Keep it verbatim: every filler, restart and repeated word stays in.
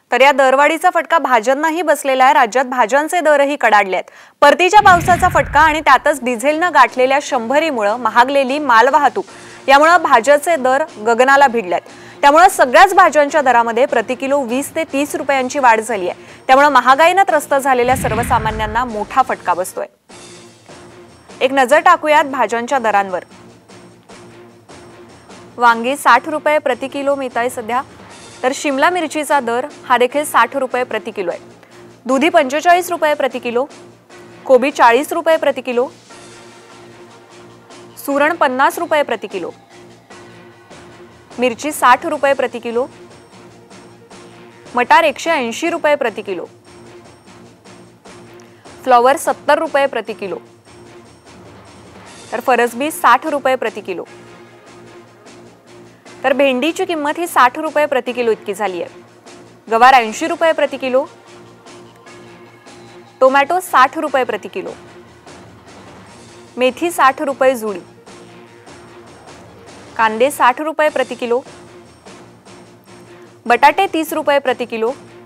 तर या दरवाढीचा फटका भाज्यांनाही बसलेला आहे। राज्यात भाज्यांचे दरही कडाडले आहेत। परतीच्या पावसाचा फटका आणि त्यातच डिझेलने गाठलेल्या शंभरीमुळे महागलेली मालवाहतूक यामुळे भाज्याचे दर गगनाला भिडलेत। त्यामुळे सगळ्याच भाज्यांच्या दरामध्ये प्रति किलो वीस ते तीस रुपयांची वाढ झाली आहे। त्यामुळे महागाईने त्रस्त झालेल्या सर्वसामान्यांना मोठा फटका बसतोय। एक नजर टाकूयात भाज्यांच्या दरांवर। वांगी साठ रुपये प्रति किलो मिळताय सध्या, तर शिमला मिरचीचा दर हा देखील साठ रुपये प्रति किलो आहे। दुधी पंचेचाळीस रुपये प्रति किलो, कोबी चाळीस रुपये प्रति किलो, सुरण पन्नास रुपये प्रति किलो, मिरची साठ रुपये प्रति किलो, मटार एकशे ऐंशी रुपये प्रति किलो, फ्लॉवर सत्तर रुपये प्रति किलो, तर फरसबी साठ रुपये प्रति किलो। तर भेंडीची किंमत ही साठ रुपये प्रति किलो इतकी झाली आहे। गवार ऐंशी रुपये प्रति किलो, टोमॅटो साठ रुपये प्रति किलो, मेथी साठ रुपये जुडी, कांदे साठ रुपये प्रति किलो, बटाटे तीस रुपये प्रति किलो,